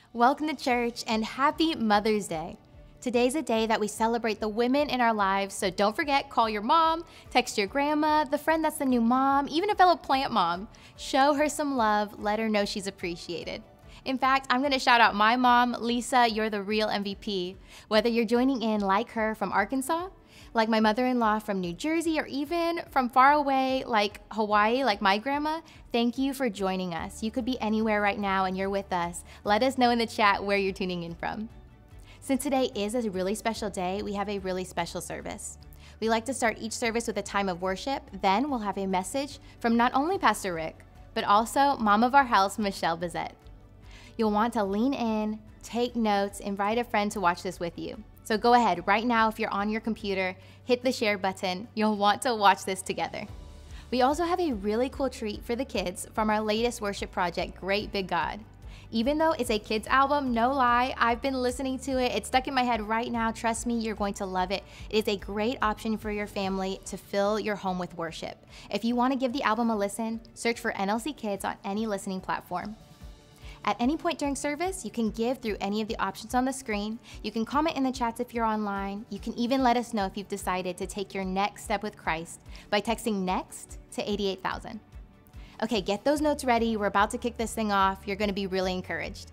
Welcome to church and happy Mother's Day. Today's a day that we celebrate the women in our lives, so don't forget, call your mom, text your grandma, the friend that's the new mom, even a fellow plant mom. Show her some love, let her know she's appreciated. In fact, I'm gonna shout out my mom, Lisa, you're the real MVP. Whether you're joining in like her from Arkansas, like my mother-in-law from New Jersey, or even from far away like Hawaii, like my grandma, thank you for joining us. You could be anywhere right now and you're with us. Let us know in the chat where you're tuning in from. Since today is a really special day, we have a really special service. We like to start each service with a time of worship, then we'll have a message from not only Pastor Rick, but also mom of our house, Michelle Bezet. You'll want to lean in, take notes, invite a friend to watch this with you. So go ahead right now, if you're on your computer, hit the share button. You'll want to watch this together. We also have a really cool treat for the kids from our latest worship project, Great Big God. Even though it's a kids album, no lie, I've been listening to it. It's stuck in my head right now. Trust me, you're going to love it. It is a great option for your family to fill your home with worship. If you want to give the album a listen, search for NLC Kids on any listening platform. At any point during service, you can give through any of the options on the screen. You can comment in the chats if you're online. You can even let us know if you've decided to take your next step with Christ by texting NEXT to 88,000. Okay, get those notes ready. We're about to kick this thing off. You're going to be really encouraged.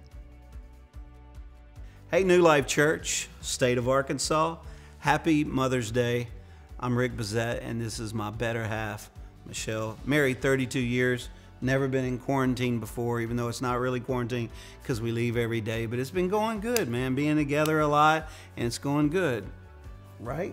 Hey, New Life Church, State of Arkansas. Happy Mother's Day. I'm Rick Bezet, and this is my better half, Michelle. Married 32 years. Never been in quarantine before, even though it's not really quarantine because we leave every day. But it's been going good, man. Being together a lot, and it's going good. Right?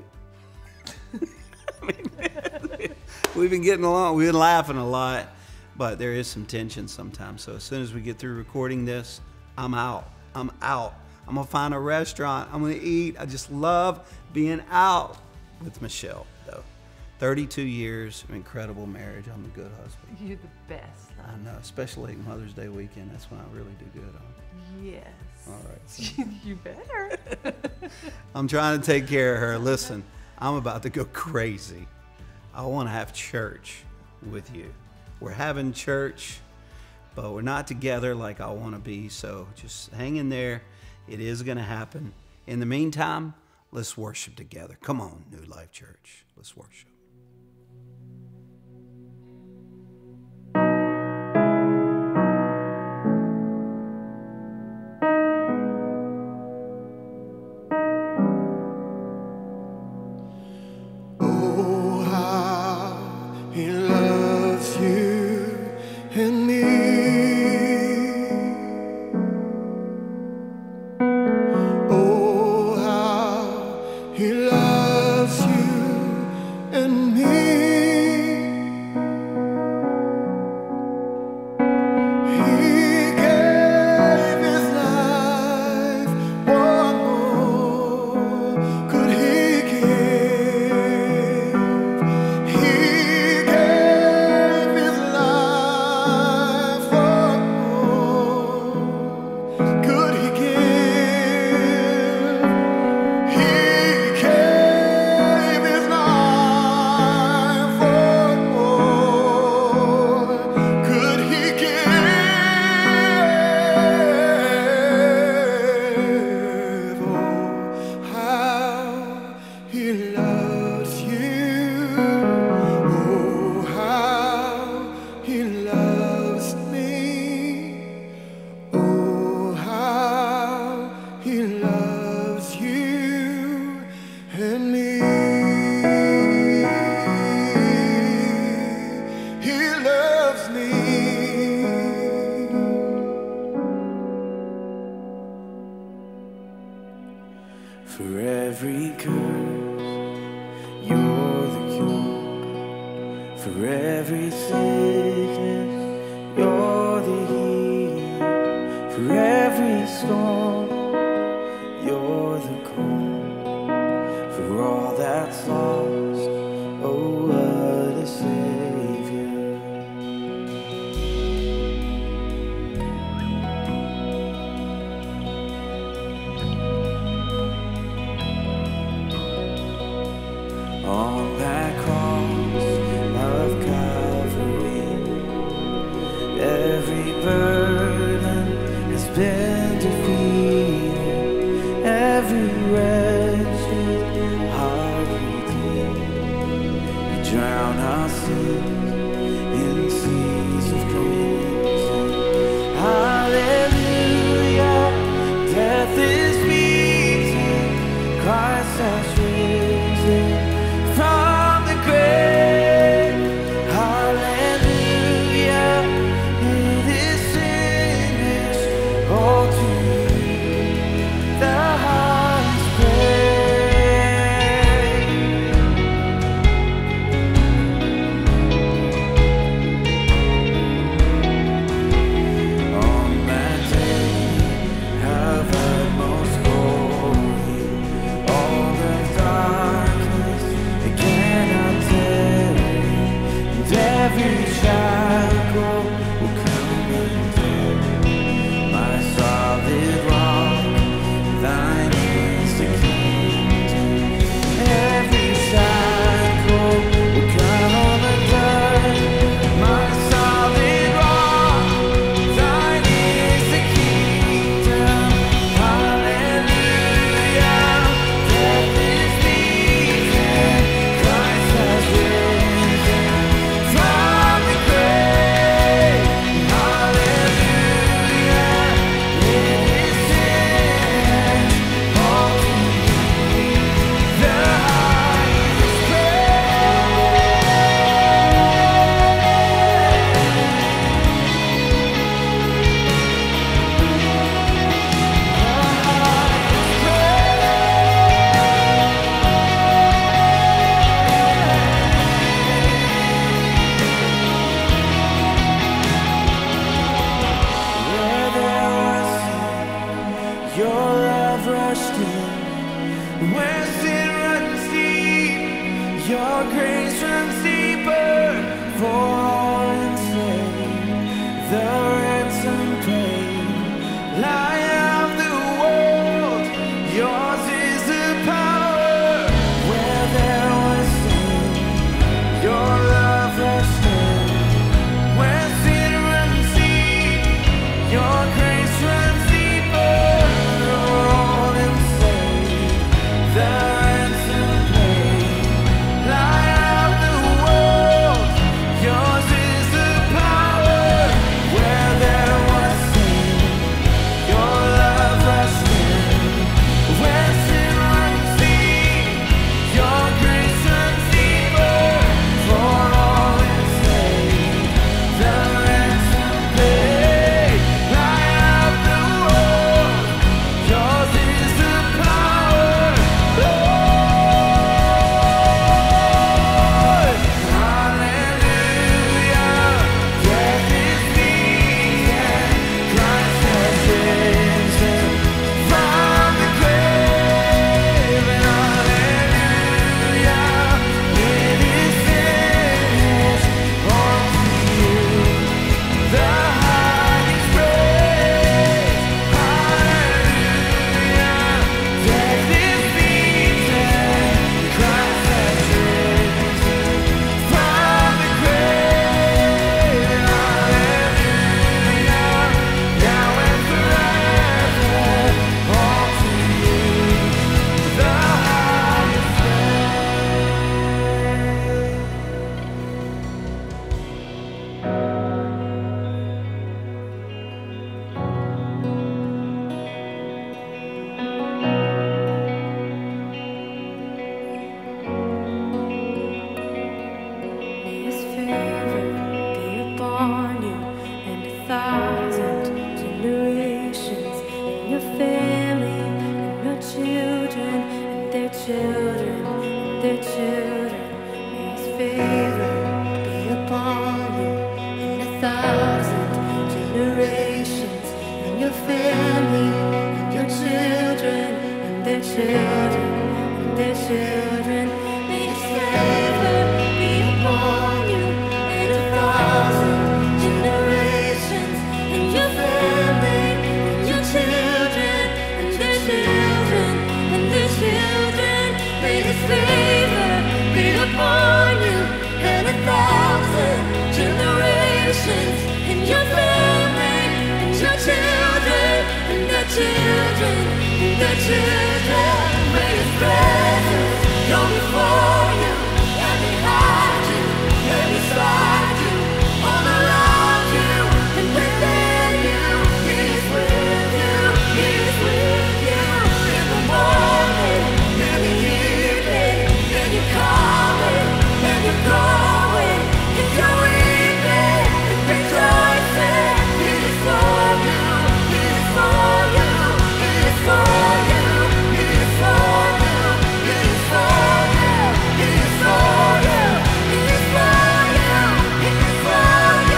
I mean, we've been getting along. We've been laughing a lot. But there is some tension sometimes. So as soon as we get through recording this, I'm out. I'm out. I'm going to find a restaurant. I'm going to eat. I just love being out with Michelle, though. 32 years of incredible marriage. I'm a good husband. You're the best. I know, especially Mother's Day weekend. That's when I really do good on. Yes. All right. So. You better. I'm trying to take care of her. Listen, I'm about to go crazy. I want to have church with you. We're having church, but we're not together like I want to be. So just hang in there. It is going to happen. In the meantime, let's worship together. Come on, New Life Church. Let's worship. On that cross of Calvary, every burden has been defeated. 1,000 generations, and your family, and your children, and their children, and their children. May His favor be upon you, and 1,000 generations, and your family, and your children, and their children, and their children. May His favor be upon you, and 1,000 generations, and your family, and your children, and their children, and their children. May His favor be upon you, and 1,000 generations, and your family, and your children, and their children, and their children. May His presence go before you, and behind you, and beside you, all around you, and within you. He is with you, He is with you, in the morning, in the evening, and you're coming, and you're going, and you're weeping, and rejoicing. He is for you, He is for you, He is for you, He is for you, He is for you, He is for you, He is for you, He is for you.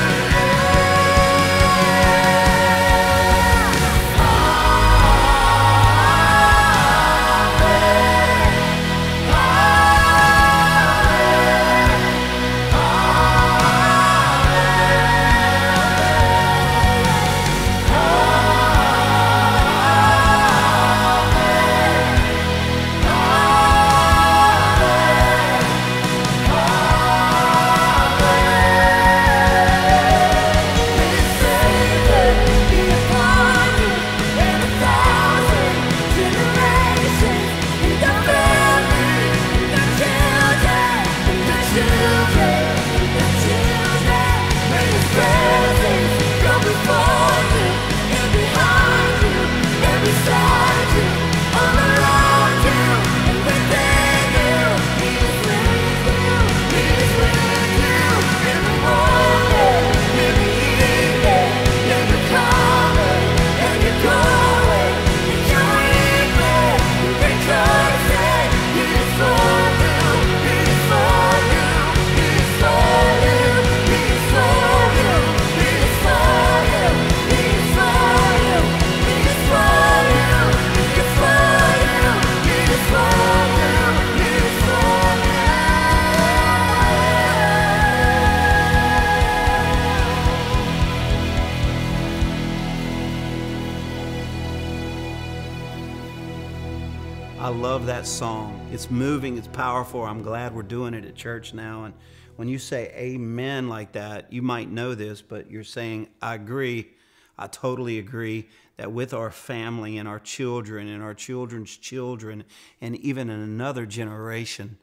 I love that song. It's moving, it's powerful. I'm glad we're doing it at church now. And when you say amen like that, you might know this, but you're saying, I agree. I totally agree that with our family and our children and our children's children and even in another generation,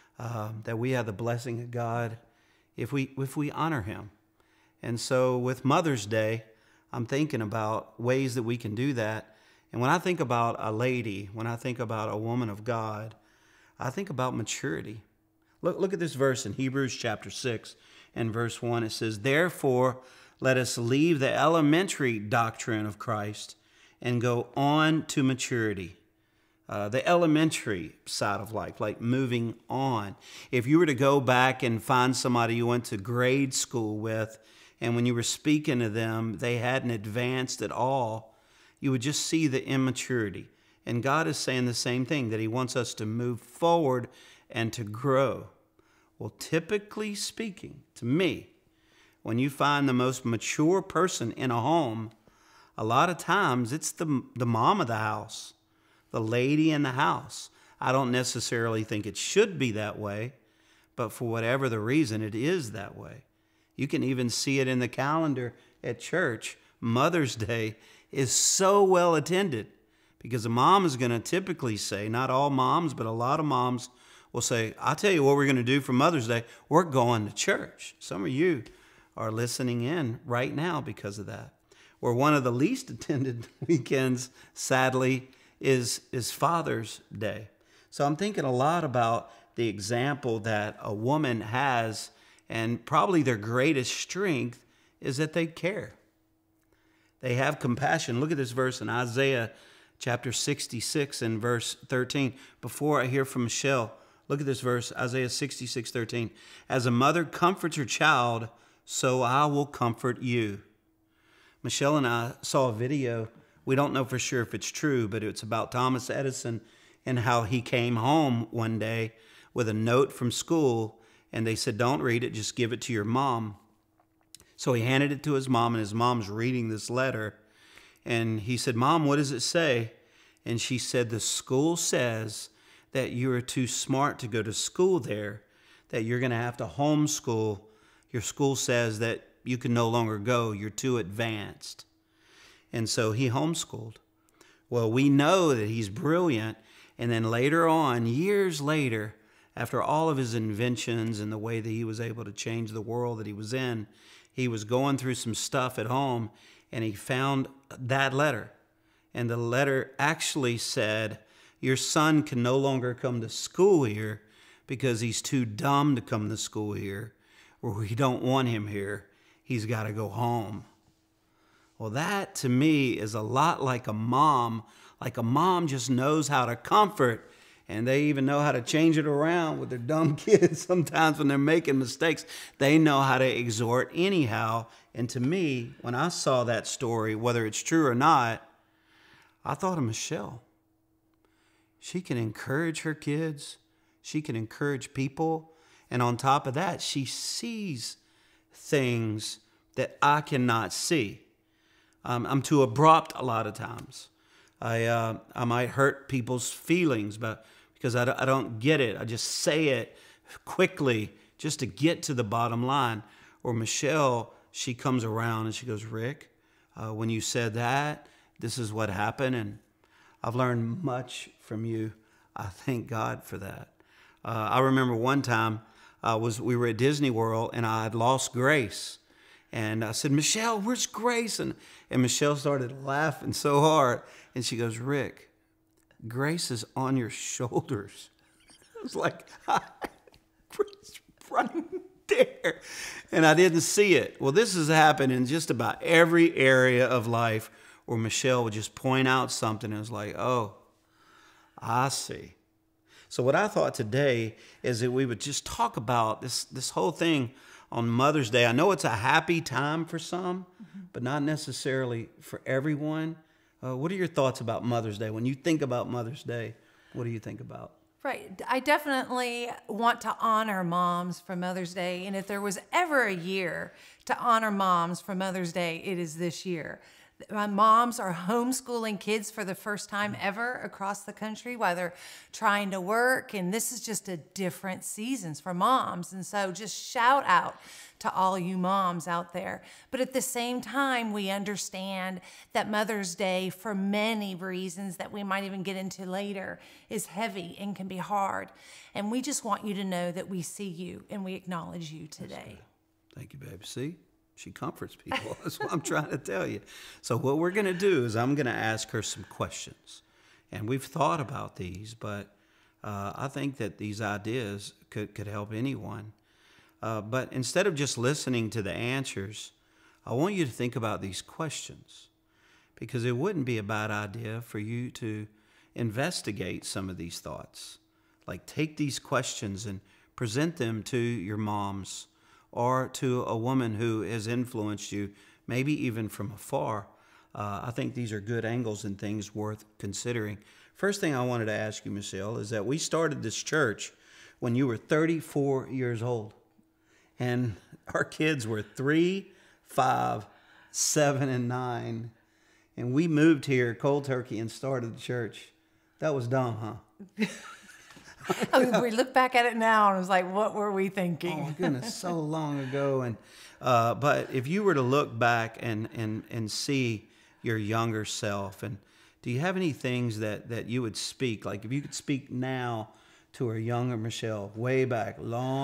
that we have the blessing of God if we honor Him. And so with Mother's Day, I'm thinking about ways that we can do that. And when I think about a lady, when I think about a woman of God, I think about maturity. Look at this verse in Hebrews chapter 6 and verse 1. It says, "Therefore, let us leave the elementary doctrine of Christ and go on to maturity." The elementary side of life, like moving on. If you were to go back and find somebody you went to grade school with, and when you were speaking to them, they hadn't advanced at all, you would just see the immaturity. And God is saying the same thing, that He wants us to move forward and to grow. Well, typically speaking, to me, when you find the most mature person in a home, a lot of times it's the mom of the house, the lady in the house. I don't necessarily think it should be that way, but for whatever the reason, it is that way. You can even see it in the calendar at church. Mother's Day is so well attended because a mom is going to typically say, not all moms, but a lot of moms will say, I'll tell you what we're going to do for Mother's Day. We're going to church. Some of you are listening in right now because of that. Or one of the least attended weekends, sadly, is Father's Day. So I'm thinking a lot about the example that a woman has, and probably their greatest strength is that they care. They have compassion. Look at this verse in Isaiah chapter 66 and verse 13. Before I hear from Michelle, look at this verse, Isaiah 66:13. As a mother comforts her child, so I will comfort you. Michelle and I saw a video. We don't know for sure if it's true, but it's about Thomas Edison and how he came home one day with a note from school, and they said, don't read it, just give it to your mom. So he handed it to his mom, and his mom's reading this letter. And he said, Mom, what does it say? And she said, the school says that you are too smart to go to school there, that you're going to have to homeschool. Your school says that you can no longer go. You're too advanced. And so he homeschooled. Well, we know that he's brilliant. And then later on, years later, after all of his inventions and the way that he was able to change the world that he was in, he was going through some stuff at home, and he found that letter. And the letter actually said, your son can no longer come to school here because he's too dumb to come to school here, or we don't want him here. He's got to go home. Well, that to me is a lot like a mom. Like a mom just knows how to comfort, and they even know how to change it around with their dumb kids. Sometimes when they're making mistakes, they know how to exhort anyhow. And to me, when I saw that story, whether it's true or not, I thought of Michelle. She can encourage her kids. She can encourage people. And on top of that, she sees things that I cannot see. I'm too abrupt a lot of times. I might hurt people's feelings because I don't get it. I just say it quickly just to get to the bottom line. Or Michelle, she comes around and she goes, Rick, when you said that, this is what happened. And I've learned much from you. I thank God for that. I remember one time we were at Disney World and I had lost Grace. And I said, Michelle, where's Grace? And Michelle started laughing so hard. And she goes, Rick, Grace is on your shoulders. I was like, Grace right there. And I didn't see it. Well, this has happened in just about every area of life where Michelle would just point out something and it was like, oh, I see. So what I thought today is that we would just talk about this whole thing on Mother's Day. I know it's a happy time for some, but not necessarily for everyone. What are your thoughts about Mother's Day? When you think about Mother's Day, what do you think about? Right. I definitely want to honor moms for Mother's Day. And if there was ever a year to honor moms for Mother's Day, it is this year. Moms are homeschooling kids for the first time ever across the country while they're trying to work. And this is just a different seasons for moms. And so just shout out to all you moms out there. But at the same time, we understand that Mother's Day, for many reasons that we might even get into later, is heavy and can be hard. And we just want you to know that we see you and we acknowledge you today. Thank you, baby. See? She comforts people. That's what I'm trying to tell you. So what we're going to do is I'm going to ask her some questions. And we've thought about these, but I think that these ideas could help anyone. But instead of just listening to the answers, I want you to think about these questions, because it wouldn't be a bad idea for you to investigate some of these thoughts. Like take these questions and present them to your moms, or to a woman who has influenced you, maybe even from afar. I think these are good angles and things worth considering. First thing I wanted to ask you, Michelle, is that we started this church when you were 34 years old. And our kids were 3, 5, 7, and 9. And we moved here cold turkey and started the church. That was dumb, huh? We look back at it now and it was like, what were we thinking? Oh my goodness, so long ago. And but if you were to look back and see your younger self, and do you have any things that you would speak? Like if you could speak now to a younger Michelle, way back,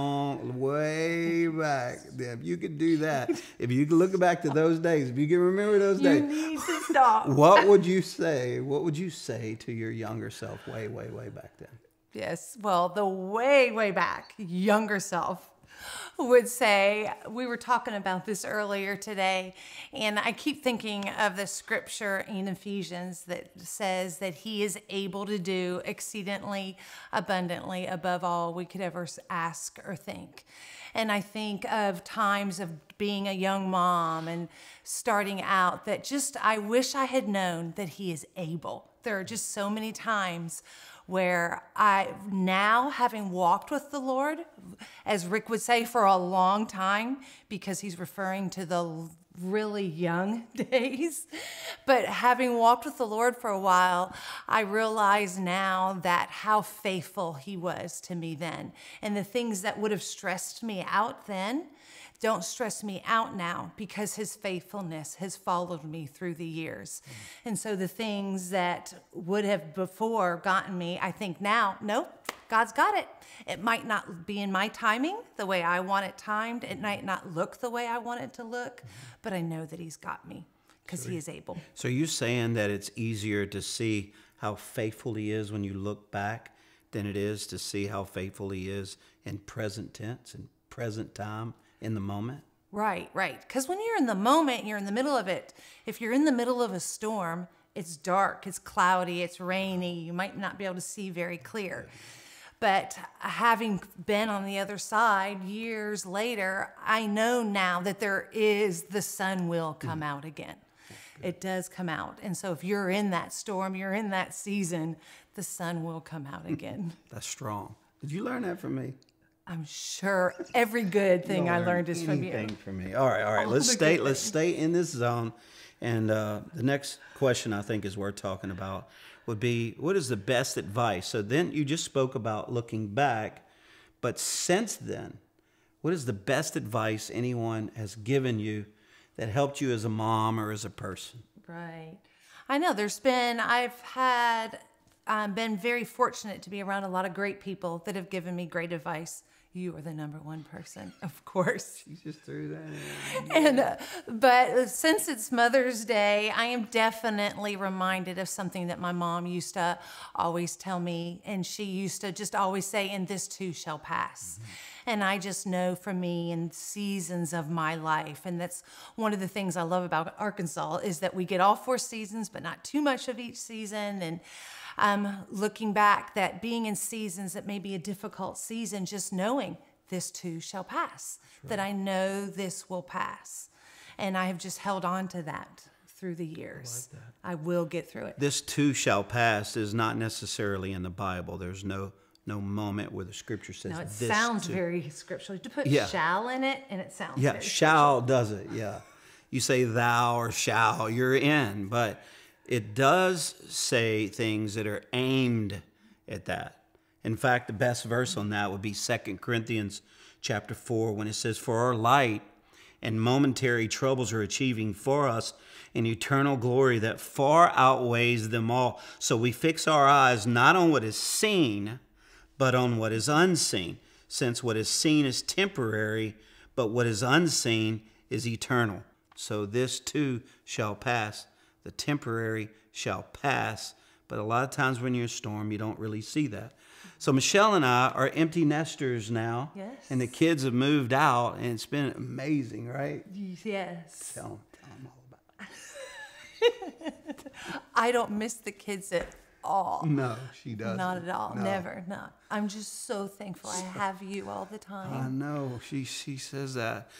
way back. If you could do that, if you could look back to those days, if you can remember those days, you need to stop. What would you say? What would you say to your younger self way back then? Yes, well, the way back, younger self would say, we were talking about this earlier today, and I keep thinking of the scripture in Ephesians that says that he is able to do exceedingly abundantly above all we could ever ask or think. And I think of times of being a young mom and starting out that just, I wish I had known that he is able. There are just so many times where I now, having walked with the Lord, as Rick would say, for a long time, because he's referring to the really young days, but having walked with the Lord for a while, I realize now that how faithful he was to me then. And the things that would have stressed me out then don't stress me out now, because his faithfulness has followed me through the years. And so the things that would have before gotten me, I think now, nope, God's got it. It might not be in my timing, the way I want it timed. It might not look the way I want it to look, but I know that he's got me because he is able. So are you saying that it's easier to see how faithful he is when you look back than it is to see how faithful he is in present tense and present time? In the moment? Right. Because when you're in the moment, you're in the middle of it. If you're in the middle of a storm, it's dark, it's cloudy, it's rainy. You might not be able to see very clear. But having been on the other side years later, I know now that the sun will come out again. It does come out. And so if you're in that storm, you're in that season, the sun will come out again. That's strong. Did you learn that from me? I'm sure every good thing I learned is from you. Anything from me. All right. Let's stay in this zone. And the next question I think is worth talking about would be, what is the best advice? So then you just spoke about looking back, but since then, what is the best advice anyone has given you that helped you as a mom or as a person? Right. I know I've been very fortunate to be around a lot of great people that have given me great advice. You are the number one person, of course. She just threw that in. And but since it's Mother's Day, I am definitely reminded of something that my mom used to always tell me, and she used to just always say, "And this too shall pass." Mm-hmm. And I just know for me in seasons of my life, and that's one of the things I love about Arkansas, is that we get all 4 seasons, but not too much of each season. And looking back, that being in seasons that may be a difficult season, just knowing this too shall pass, that I know this will pass. And I have just held on to that through the years. I will get through it. This too shall pass is not necessarily in the Bible. There's no moment where the scripture says no, it this sounds too. very scriptural. To put shall in it, and it sounds very shall does it, yeah. You say thou or shall, you're in, but it does say things that are aimed at that. In fact, the best verse on that would be 2 Corinthians chapter 4, when it says, "For our light and momentary troubles are achieving for us an eternal glory that far outweighs them all. So we fix our eyes not on what is seen, but on what is unseen, since what is seen is temporary, but what is unseen is eternal. So this too shall pass." The temporary shall pass, but a lot of times when you're in a storm, you don't really see that. So Michelle and I are empty nesters now, yes, and the kids have moved out, and it's been amazing, right? Yes. Tell them all about it. I don't miss the kids at all. No, she doesn't. Not at all. No. Never. No. I'm just so thankful I have you all the time. I know. She says that.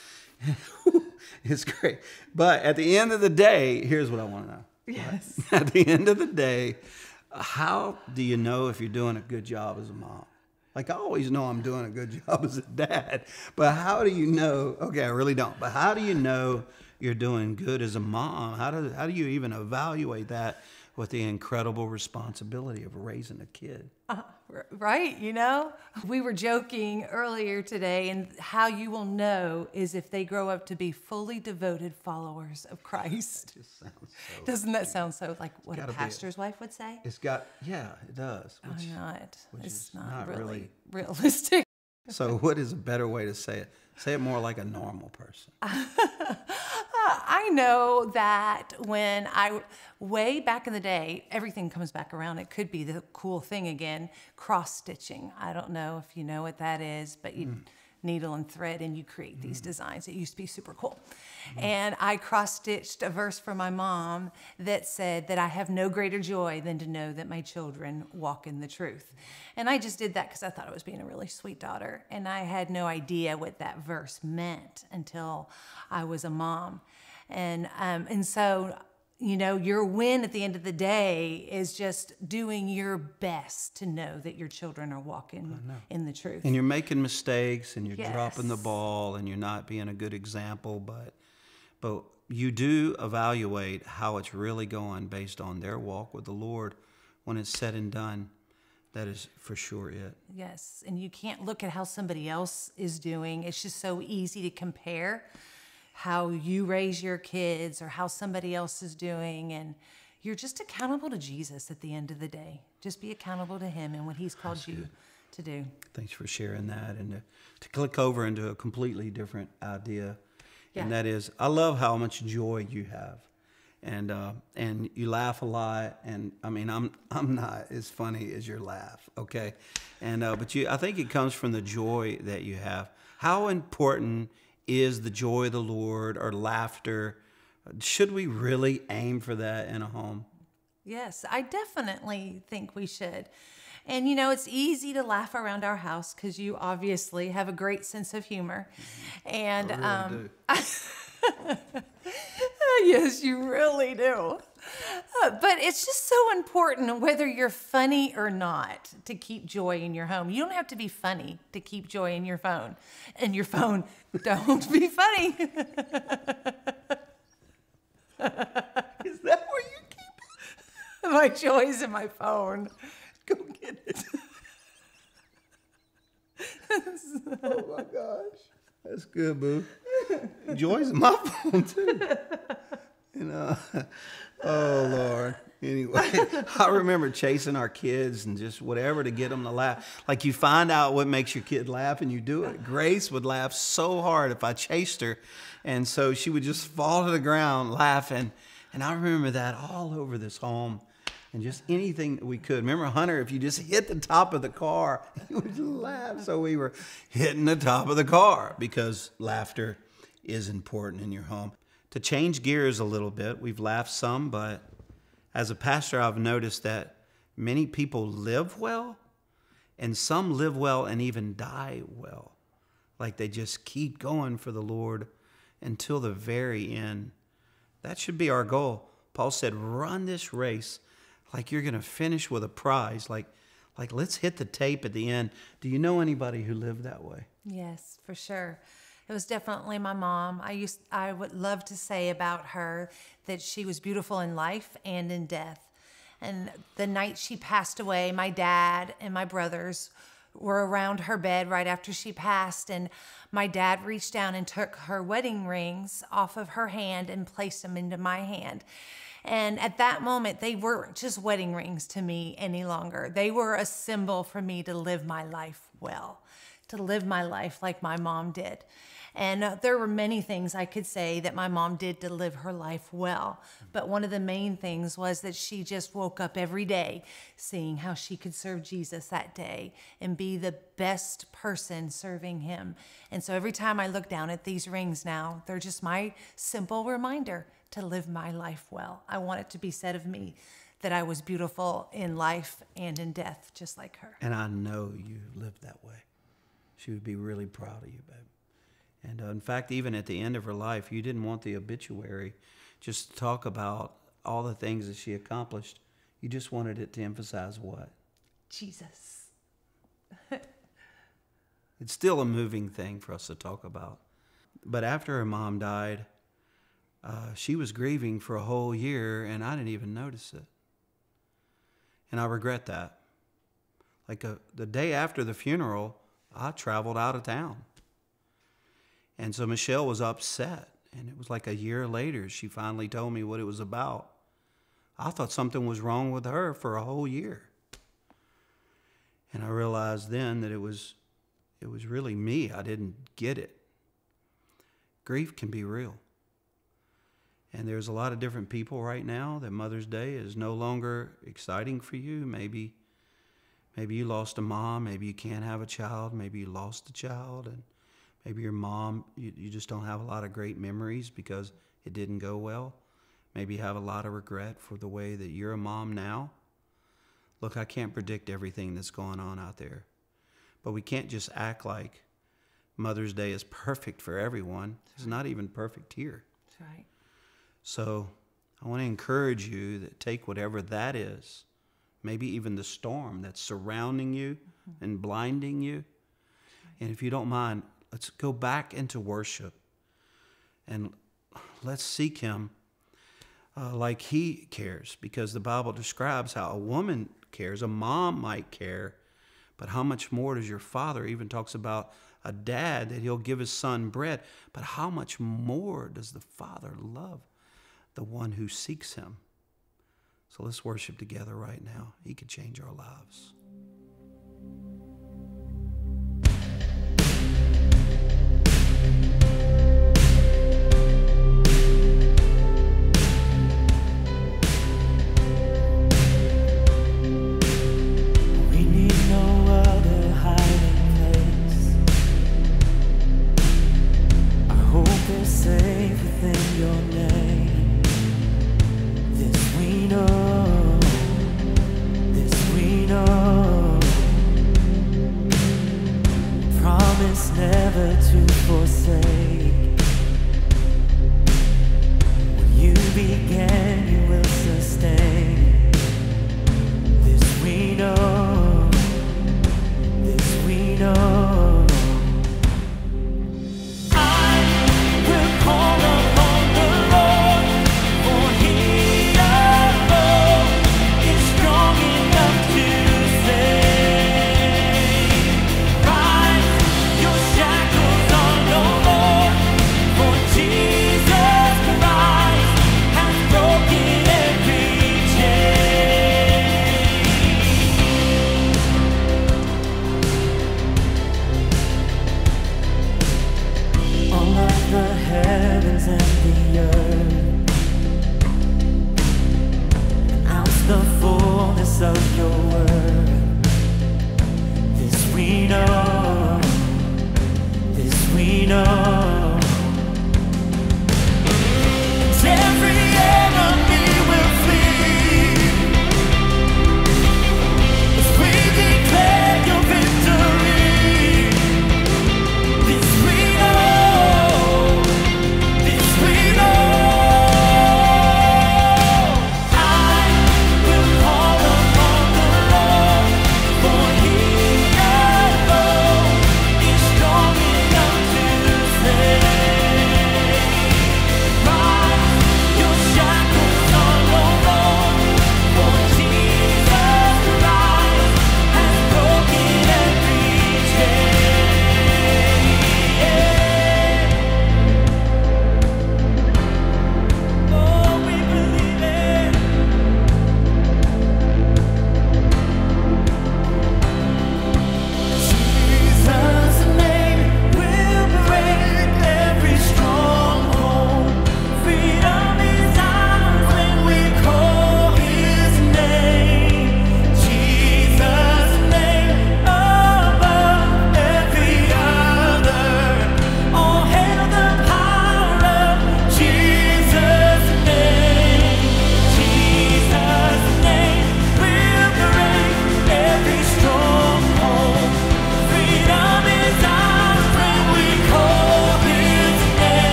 It's great. But at the end of the day, here's what I want to know. Yes. Right? At the end of the day, how do you know if you're doing a good job as a mom? Like, I always know I'm doing a good job as a dad, but how do you know? Okay, I really don't. But how do you know you're doing good as a mom? How do you even evaluate that with the incredible responsibility of raising a kid? Right, we were joking earlier today, and how you will know is if they grow up to be fully devoted followers of Christ. It just sounds so Doesn't that sound so like what a gotta be pastor's wife would say? It does. It's not really realistic. So what is a better way to say it? Say it more like a normal person. I know that when way back in the day, everything comes back around. It could be the cool thing again, cross-stitching. I don't know if you know what that is, but needle and thread and you create these designs. It used to be super cool. And I cross-stitched a verse for my mom that said that I have no greater joy than to know that my children walk in the truth. And I just did that because I thought I was being a really sweet daughter. And I had no idea what that verse meant until I was a mom. And so, you know, your win at the end of the day is just doing your best to know that your children are walking in the truth. And you're making mistakes and you're Yes. dropping the ball and you're not being a good example, but you do evaluate how it's really going based on their walk with the Lord. When it's said and done, that is for sure it. Yes, and you can't look at how somebody else is doing. It's just so easy to compare how you raise your kids or how somebody else is doing, and you're just accountable to Jesus at the end of the day. Just be accountable to him and what he's called you to do. Thanks for sharing that. And to click over into a completely different idea, and that is, I love how much joy you have, and you laugh a lot. And I mean, I'm not as funny as your laugh, okay? And but I think it comes from the joy that you have. How important is the joy of the Lord or laughter? Should we really aim for that in a home? Yes, I definitely think we should. And you know, it's easy to laugh around our house because you obviously have a great sense of humor. And I really do. yes, you really do. But it's just so important, whether you're funny or not, to keep joy in your home. You don't have to be funny to keep joy in your phone. And your phone, don't be funny. Is that where you keep it? My joy is in my phone. Go get it. Oh my gosh. That's good, boo. Joy's in my phone too. You know. Oh Lord. Anyway, I remember chasing our kids and just whatever to get them to laugh. Like you find out what makes your kid laugh and you do it. Grace would laugh so hard if I chased her. And so she would just fall to the ground laughing. And I remember that all over this home. And just anything that we could. Remember, Hunter, if you just hit the top of the car, he would just laugh. So we were hitting the top of the car because laughter is important in your home. To change gears a little bit, we've laughed some, but as a pastor, I've noticed that many people live well, and some live well and even die well. Like they just keep going for the Lord until the very end. That should be our goal. Paul said, run this race like you're going to finish with a prize. Like let's hit the tape at the end. Do you know anybody who lived that way? Yes, for sure. It was definitely my mom. I would love to say about her that she was beautiful in life and in death. And the night she passed away, my dad and my brothers were around her bed right after she passed. And my dad reached down and took her wedding rings off of her hand and placed them into my hand. And at that moment, they weren't just wedding rings to me any longer. They were a symbol for me to live my life well, to live my life like my mom did. And there were many things I could say that my mom did to live her life well. But one of the main things was that she just woke up every day seeing how she could serve Jesus that day and be the best person serving him. And so every time I look down at these rings now, they're just my simple reminder to live my life well. I want it to be said of me that I was beautiful in life and in death, just like her. And I know you lived that way. She would be really proud of you, babe. And in fact, even at the end of her life, you didn't want the obituary just to talk about all the things that she accomplished. You just wanted it to emphasize what? Jesus. It's still a moving thing for us to talk about. But after her mom died, she was grieving for a whole year, and I didn't even notice it. And I regret that. Like the day after the funeral, I traveled out of town. And so Michelle was upset. And it was like a year later, she finally told me what it was about. I thought something was wrong with her for a whole year. And I realized then that it was really me. I didn't get it. Grief can be real. And there's a lot of different people right now that Mother's Day is no longer exciting for you. Maybe you lost a mom. Maybe you can't have a child. Maybe you lost a child. Maybe your mom, you just don't have a lot of great memories because it didn't go well. Maybe you have a lot of regret for the way that you're a mom now. Look, I can't predict everything that's going on out there. But we can't just act like Mother's Day is perfect for everyone. It's not even perfect here. That's right. So I want to encourage you that take whatever that is, maybe even the storm that's surrounding you and blinding you. And if you don't mind, let's go back into worship and let's seek him like he cares, because the Bible describes how a woman cares, a mom might care, but how much more does your Father? Even talks about a dad that he'll give his son bread, but how much more does the Father love the one who seeks him? So let's worship together right now. He could change our lives. Never to forsake. When you began, you will sustain. This we know, this we know. I will call upon the Lord, for he alone is strong enough to save. The fullness of your word. This we know, this we know. Every enemy will flee as we declare your victory. This we know, this we know. Say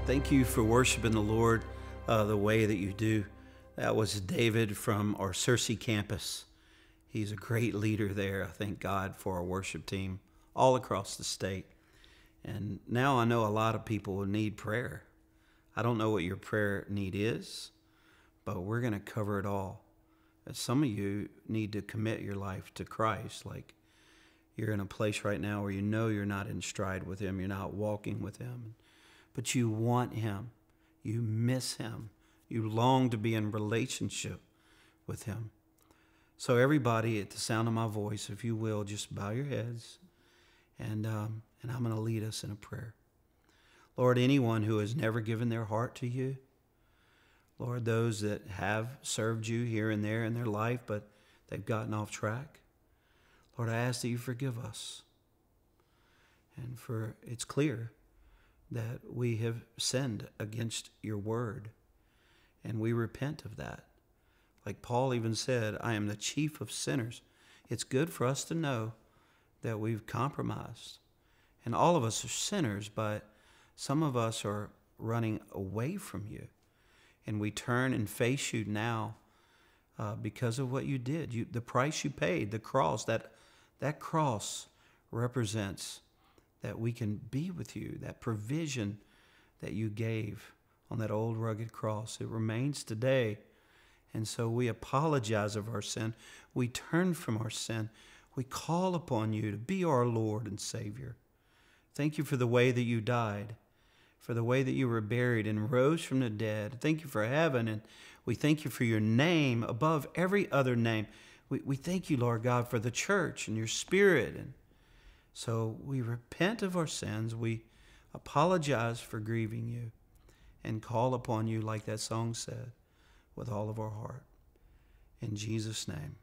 Thank you for worshiping the Lord the way that you do. That was David from our Searcy campus. He's a great leader there. I thank God for our worship team all across the state. And now I know a lot of people will need prayer. I don't know what your prayer need is, but we're going to cover it all. Some of you need to commit your life to Christ. Like you're in a place right now where you know you're not in stride with Him. You're not walking with Him. But you want Him. You miss Him. You long to be in relationship with Him. So everybody at the sound of my voice, if you will, just bow your heads, and I'm going to lead us in a prayer. Lord, anyone who has never given their heart to you, Lord, those that have served you here and there in their life, but they've gotten off track, Lord, I ask that you forgive us. And for it's clear that we have sinned against your word, and we repent of that. Like Paul even said, I am the chief of sinners. It's good for us to know that we've compromised. And all of us are sinners, but some of us are running away from you. And we turn and face you now because of what you did. The price you paid, the cross, that cross represents that we can be with you, that provision that you gave on that old rugged cross. It remains today. And so we apologize of our sin. We turn from our sin. We call upon you to be our Lord and Savior. Thank you for the way that you died, for the way that you were buried and rose from the dead. Thank you for heaven, and we thank you for your name above every other name. We thank you, Lord God, for the church and your Spirit. And so we repent of our sins. We apologize for grieving you and call upon you, like that song said, with all of our heart. In Jesus' name,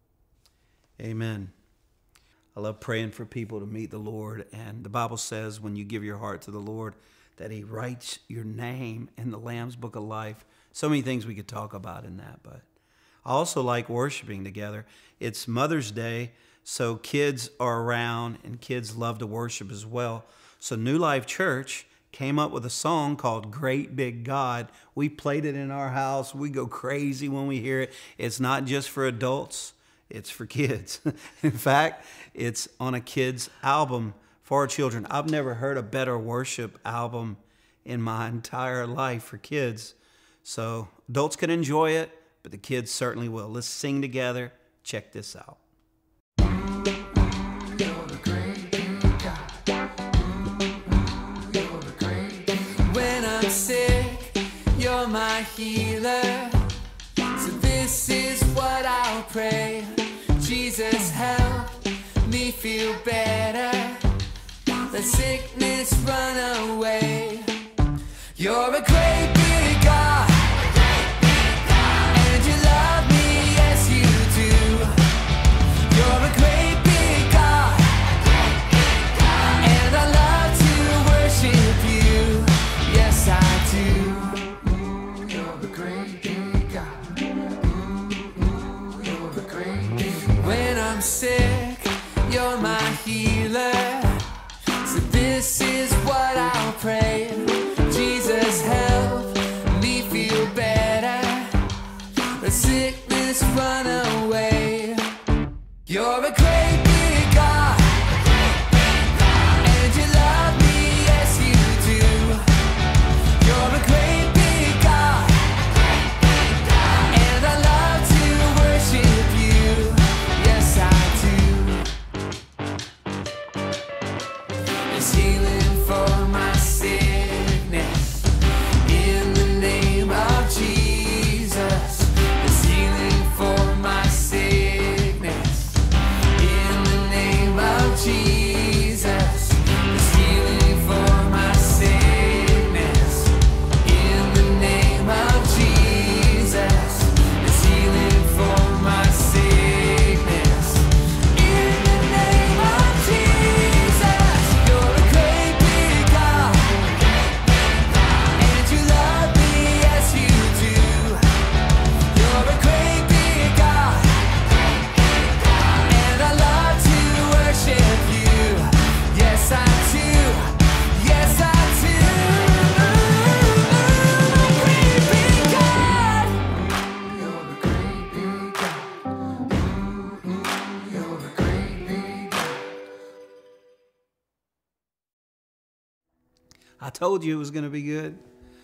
amen. I love praying for people to meet the Lord. And the Bible says when you give your heart to the Lord, that He writes your name in the Lamb's Book of Life. So many things we could talk about in that. But I also like worshiping together. It's Mother's Day, so kids are around, and kids love to worship as well. So New Life Church came up with a song called Great Big God. We played it in our house. We go crazy when we hear it. It's not just for adults. It's for kids. In fact, it's on a kid's album for our children. I've never heard a better worship album in my entire life for kids. So adults can enjoy it, but the kids certainly will. Let's sing together. Check this out. When I'm sick, you're my healer. So this is what I'll pray. Jesus, help me feel better. Let sickness run away. You're a great big God, and you love me, yes you do. You're a great big God, and I love to worship you. Yes I do. You're a great big God. You're a great big God. When I'm sick, you're my healer. So this is what I'll pray. Jesus, help me feel better. Let sickness run away. You're a great big God, and you love me, yes you do. You're a great big God, and I love to worship you. Yes I do. There's healing for my sickness in the name of Jesus. There's healing for my sickness told you it was going to be good.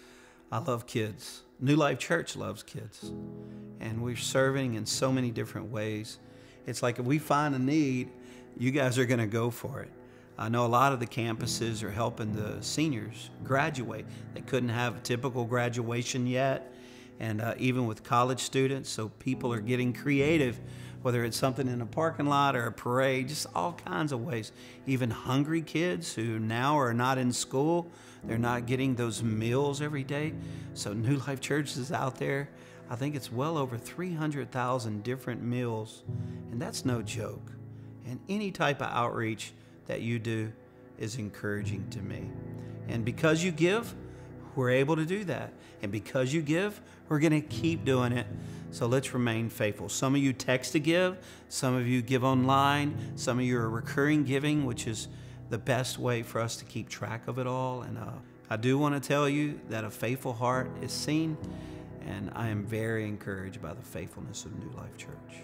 I love kids. New Life Church loves kids. And we're serving in so many different ways. It's like if we find a need, you guys are going to go for it. I know a lot of the campuses are helping the seniors graduate. They couldn't have a typical graduation yet. And even with college students, so people are getting creative, whether it's something in a parking lot or a parade, just all kinds of ways. Even hungry kids who now are not in school, they're not getting those meals every day. So New Life Church is out there. I think it's well over 300,000 different meals, and that's no joke. And any type of outreach that you do is encouraging to me. And because you give, we're able to do that. And because you give, we're going to keep doing it. So let's remain faithful. Some of you text to give. Some of you give online. Some of you are recurring giving, which is the best way for us to keep track of it all. And I do want to tell you that a faithful heart is seen. And I am very encouraged by the faithfulness of New Life Church.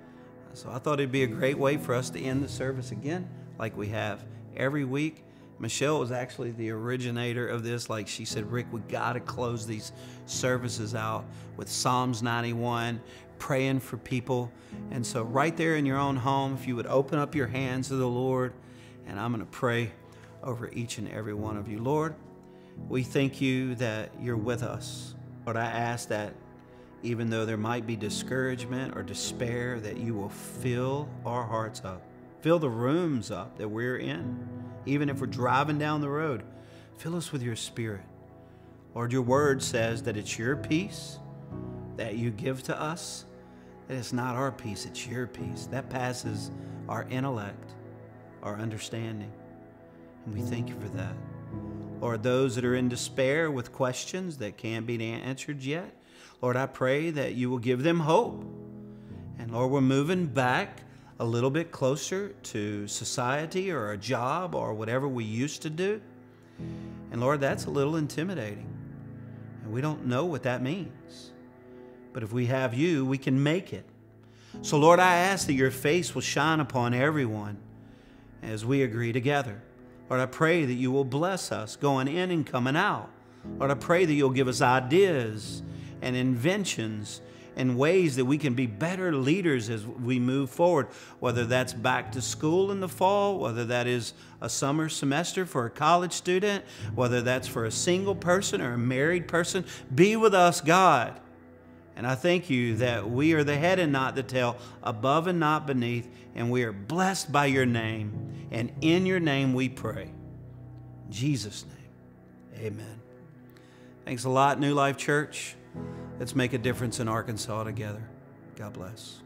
So I thought it'd be a great way for us to end the service again, like we have every week. Michelle was actually the originator of this. Like she said, Rick, we got to close these services out with Psalms 91, praying for people. And so right there in your own home, if you would open up your hands to the Lord, and I'm going to pray over each and every one of you. Lord, we thank you that you're with us. Lord, I ask that even though there might be discouragement or despair, that you will fill our hearts up. Fill the rooms up that we're in. Even if we're driving down the road, fill us with your Spirit. Lord, your word says that it's your peace that you give to us, that it's not our peace, it's your peace. That passes our intellect, our understanding. And we thank you for that. Lord, those that are in despair with questions that can't be answered yet, Lord, I pray that you will give them hope. And Lord, we're moving back a little bit closer to society or a job or whatever we used to do. And Lord, that's a little intimidating. And we don't know what that means. But if we have you, we can make it. So Lord, I ask that your face will shine upon everyone as we agree together. Lord, I pray that you will bless us going in and coming out. Lord, I pray that you'll give us ideas and inventions and ways that we can be better leaders as we move forward, whether that's back to school in the fall, whether that is a summer semester for a college student, whether that's for a single person or a married person. Be with us, God. And I thank you that we are the head and not the tail, above and not beneath, and we are blessed by your name. And in your name we pray. In Jesus' name, amen. Thanks a lot, New Life Church. Let's make a difference in Arkansas together. God bless.